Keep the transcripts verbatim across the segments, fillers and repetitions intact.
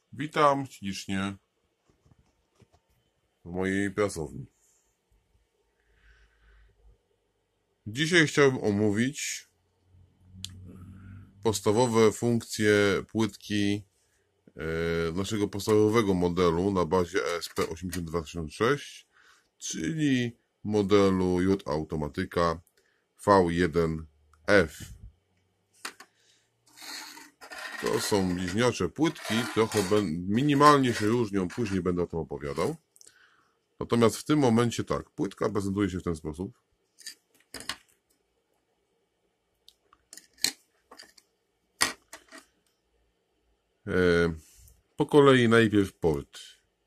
Witam ślicznie w mojej pracowni. Dzisiaj chciałbym omówić podstawowe funkcje płytki e, naszego podstawowego modelu na bazie E S P osiemdziesiąt dwa tysiące sześć, czyli modelu J Automatyka V jeden F. To są bliźniacze płytki, trochę minimalnie się różnią, później będę o tym opowiadał. Natomiast w tym momencie tak, płytka prezentuje się w ten sposób. Po kolei najpierw port.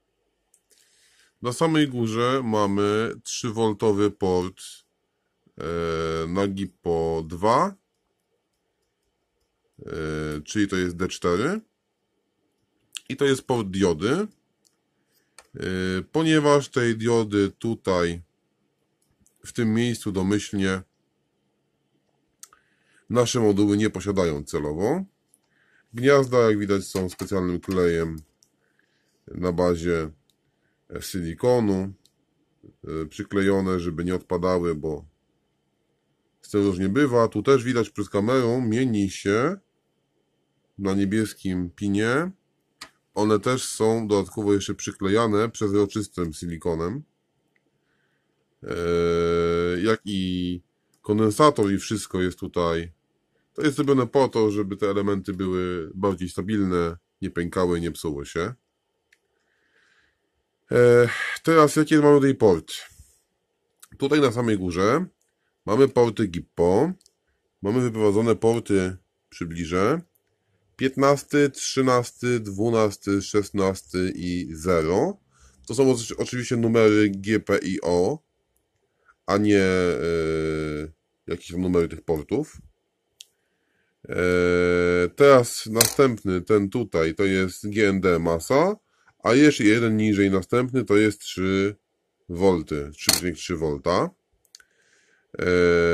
Na samej górze mamy trzywolt port na GIPO dwa, czyli to jest D cztery i to jest port diody. Ponieważ tej diody tutaj w tym miejscu domyślnie nasze moduły nie posiadają celowo. Gniazda, jak widać, są specjalnym klejem na bazie silikonu przyklejone, żeby nie odpadały, bo z tym różnie bywa. Tu też widać przez kamerą, mieni się na niebieskim pinie. One też są dodatkowo jeszcze przyklejane przezroczystym silikonem. Jak i kondensator i wszystko jest tutaj. To jest zrobione po to, żeby te elementy były bardziej stabilne, nie pękały, nie psuły się. Teraz jakie mamy tutaj port? Tutaj na samej górze mamy porty GIPO. Mamy wyprowadzone porty, przybliżę. piętnasty, trzynasty, dwunasty, szesnasty i zero. To są oczywiście numery G P I O, a nie yy, jakieś tam numery tych portów. Yy, teraz następny, ten tutaj, to jest G N D masa, a jeszcze jeden niżej następny to jest trzy wolty, trzy przecinek trzy wolta. Yy,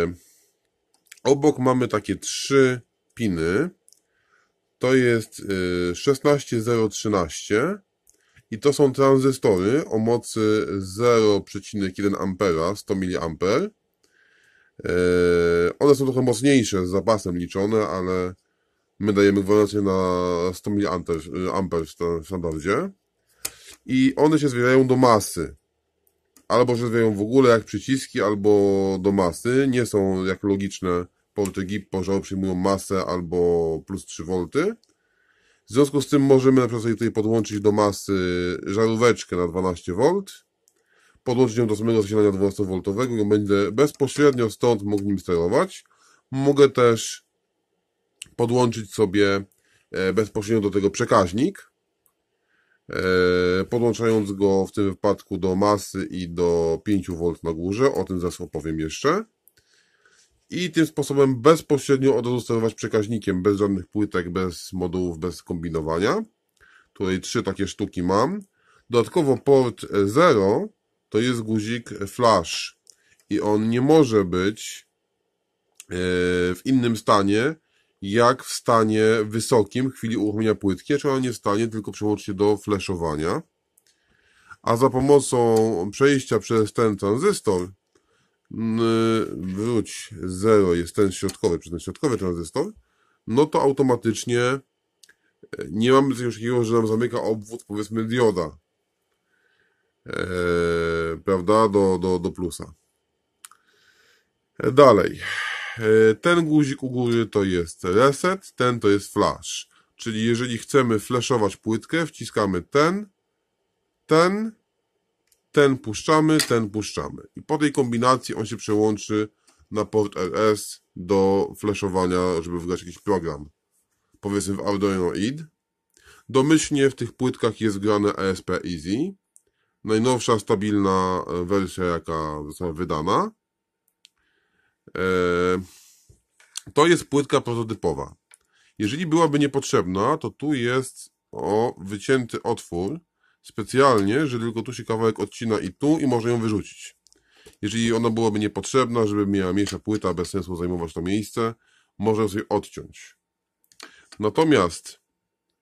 obok mamy takie trzy piny. To jest szesnaście zero trzynaście i to są tranzystory o mocy zero przecinek jeden ampera, sto miliamperów. One są trochę mocniejsze, z zapasem liczone, ale my dajemy gwarancję na sto miliamperów w standardzie. I one się zwierają do masy. Albo się zwierają w ogóle jak przyciski, albo do masy. Nie są jak logiczne porty GIPO, że przyjmują masę albo plus trzy wolty. W związku z tym możemy na przykład sobie tutaj podłączyć do masy żaróweczkę na dwanaście wolt, podłączyć ją do samego zasilania dwunastowoltowego i będę bezpośrednio stąd mógł nim sterować. Mogę też podłączyć sobie bezpośrednio do tego przekaźnik, podłączając go w tym wypadku do masy i do pięć wolt na górze, o tym zaraz opowiem jeszcze. I tym sposobem bezpośrednio od razu sterować przekaźnikiem, bez żadnych płytek, bez modułów, bez kombinowania. Tutaj trzy takie sztuki mam. Dodatkowo port zero to jest guzik flash i on nie może być w innym stanie, jak w stanie wysokim w chwili uruchomienia płytki, czy on nie w stanie tylko przełączyć się do flashowania. A za pomocą przejścia przez ten tranzystor, wróć zero jest ten środkowy, przez ten środkowy tranzystor, no to automatycznie nie mamy czegoś takiego, że nam zamyka obwód, powiedzmy, dioda, eee, prawda, do, do, do plusa. Dalej, eee, ten guzik u góry to jest reset, ten to jest flash, czyli jeżeli chcemy flashować płytkę, wciskamy ten, ten, ten puszczamy, ten puszczamy. I po tej kombinacji on się przełączy na port R S do flashowania, żeby wygrać jakiś program. Powiedzmy w Arduino I D. Domyślnie w tych płytkach jest grane E S P Easy. Najnowsza, stabilna wersja, jaka została wydana. To jest płytka prototypowa. Jeżeli byłaby niepotrzebna, to tu jest o, wycięty otwór specjalnie, że tylko tu się kawałek odcina i tu i można ją wyrzucić. Jeżeli ona byłaby niepotrzebna, żeby miała mniejsza płyta, bez sensu zajmować to miejsce, można sobie odciąć. Natomiast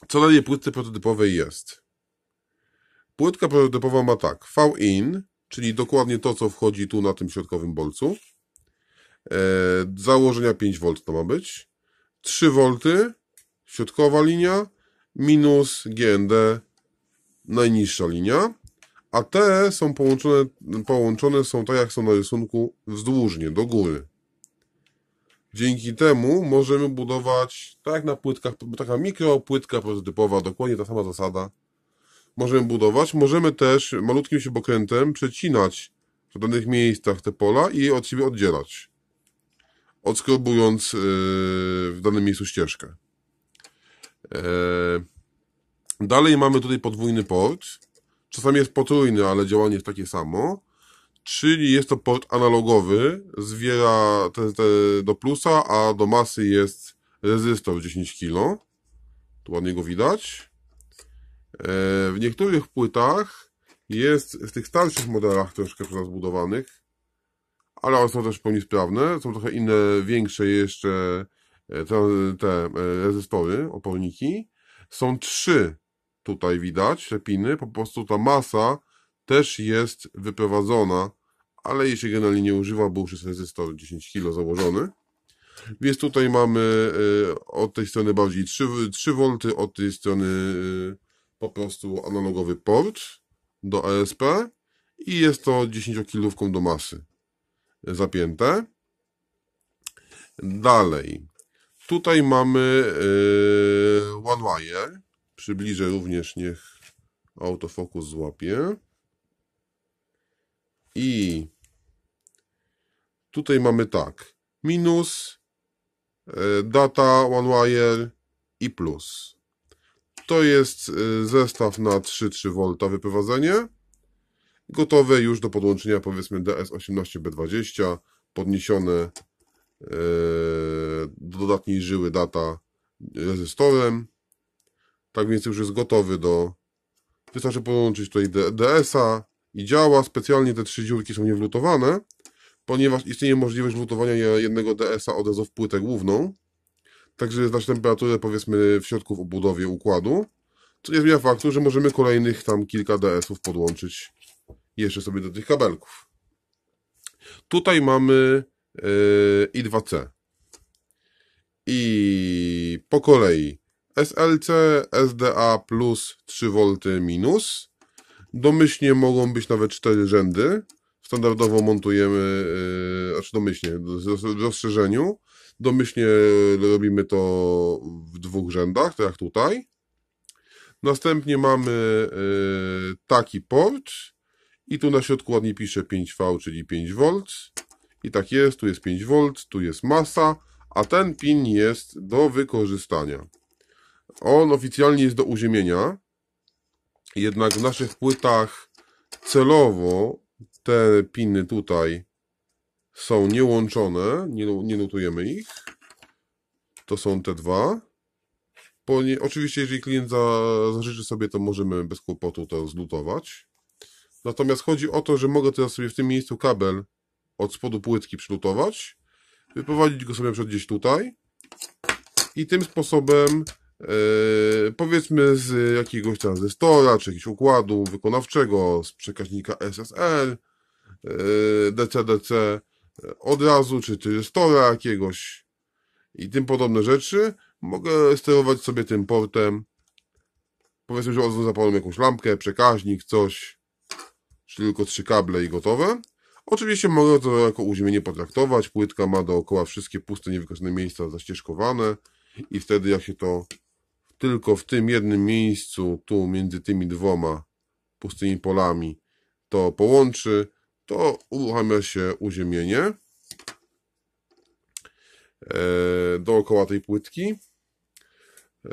Co na tej płytce prototypowej jest? Płytka prototypowa ma tak, V-in, czyli dokładnie to, co wchodzi tu na tym środkowym bolcu. E, założenia pięć wolt to ma być. trzy wolty, środkowa linia, minus G N D, najniższa linia. A te są połączone, połączone są tak, jak są na rysunku, wzdłużnie, do góry. Dzięki temu możemy budować, tak jak na płytkach, taka mikropłytka prototypowa, dokładnie ta sama zasada. Możemy budować, możemy też malutkim śrubokrętem przecinać w danych miejscach te pola i je od siebie oddzielać, odskrobując yy, w danym miejscu ścieżkę. Yy. Dalej mamy tutaj podwójny port. Czasami jest potrójny, ale działanie jest takie samo. Czyli jest to port analogowy, zwiera te, te do plusa, a do masy jest rezystor dziesięć kilo. Tu ładnie go widać. W niektórych płytach jest, w tych starszych modelach troszkę przez nas budowanych, ale one są też w pełni sprawne. Są trochę inne, większe jeszcze te, te rezystory, oporniki. Są trzy tutaj widać, te piny. Po prostu ta masa też jest wyprowadzona, ale jej się generalnie nie używa, bo już jest rezystor dziesięć kilo założony. Więc tutaj mamy od tej strony bardziej trzy wolty, od tej strony po prostu analogowy port do E S P i jest to dziesięciokilówką do masy zapięte. Dalej, tutaj mamy one wire. Przybliżę również, niech autofokus złapie. I tutaj mamy tak, minus, data one wire i plus. To jest zestaw na trzy trzy wolta wyprowadzenie. Gotowe już do podłączenia, powiedzmy D S osiemnaście B dwadzieścia, podniesione do dodatniej żyły data rezystorem. Tak więc już jest gotowy do... Wystarczy podłączyć tutaj D S a i działa. Specjalnie te trzy dziurki są niewlutowane, ponieważ istnieje możliwość wlutowania jednego D S a od razu w płytę główną. Także znać temperaturę, powiedzmy, w środku w obudowie układu. Co nie zmienia faktu, że możemy kolejnych tam kilka D S ów podłączyć jeszcze sobie do tych kabelków. Tutaj mamy yy, I dwa C. I po kolei S L C, S D A plus trzy wolty minus. Domyślnie mogą być nawet cztery rzędy. Standardowo montujemy, yy, znaczy domyślnie, w rozszerzeniu. Domyślnie robimy to w dwóch rzędach, tak jak tutaj. Następnie mamy yy, taki port. I tu na środku ładnie pisze pięć V, czyli pięć wolt. I tak jest, tu jest pięć wolt, tu jest masa, a ten pin jest do wykorzystania. On oficjalnie jest do uziemienia, jednak w naszych płytach celowo te piny tutaj są niełączone, nie, nie notujemy ich. To są te dwa. Ponie, oczywiście jeżeli klient za, zażyczy sobie, to możemy bez kłopotu to zlutować. Natomiast chodzi o to, że mogę teraz sobie w tym miejscu kabel od spodu płytki przylutować, wyprowadzić go sobie przed gdzieś tutaj i tym sposobem Yy, powiedzmy z jakiegoś tranzystora, czy jakiegoś układu wykonawczego, z przekaźnika S S L, yy, D C D C od razu, czy tranzystora jakiegoś i tym podobne rzeczy, mogę sterować sobie tym portem. Powiedzmy, że od razu zapalam jakąś lampkę, przekaźnik, coś, czy tylko trzy kable i gotowe. Oczywiście mogę to jako uziemienie potraktować. Płytka ma dookoła wszystkie puste, niewykorzystane miejsca zaścieżkowane i wtedy jak się to tylko w tym jednym miejscu, tu między tymi dwoma pustymi polami, to połączy, to uruchamia się uziemienie e, dookoła tej płytki. E,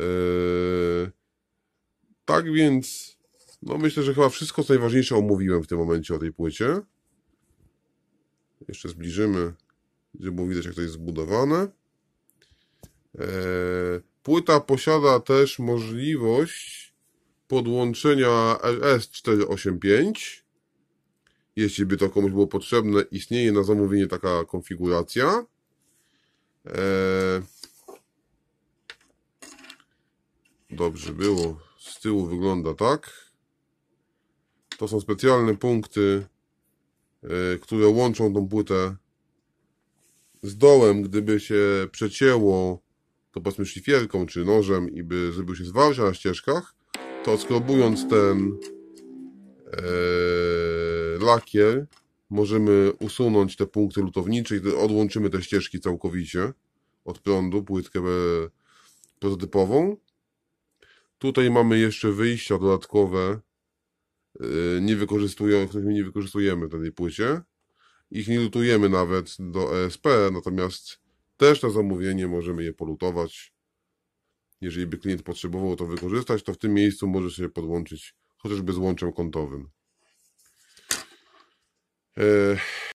tak więc, no myślę, że chyba wszystko co najważniejsze omówiłem w tym momencie o tej płycie. Jeszcze zbliżymy, żeby było widać, jak to jest zbudowane. E, Płyta posiada też możliwość podłączenia R S czterysta osiemdziesiąt pięć. Jeśli by to komuś było potrzebne, istnieje na zamówienie taka konfiguracja. Eee... dobrze było. Z tyłu wygląda tak. To są specjalne punkty, które łączą tą płytę z dołem. Gdyby się przecięło to, powiedzmy, szlifierką czy nożem i by zrobił się zwarcia na ścieżkach, to skrobując ten e, lakier możemy usunąć te punkty lutownicze i odłączymy te ścieżki całkowicie od prądu, płytkę prototypową. Tutaj mamy jeszcze wyjścia dodatkowe, nie wykorzystują, których nie wykorzystujemy w tej płycie. Ich nie lutujemy nawet do E S P, natomiast też na zamówienie możemy je polutować. Jeżeli by klient potrzebował to wykorzystać, to w tym miejscu może się podłączyć chociażby z łączem kątowym.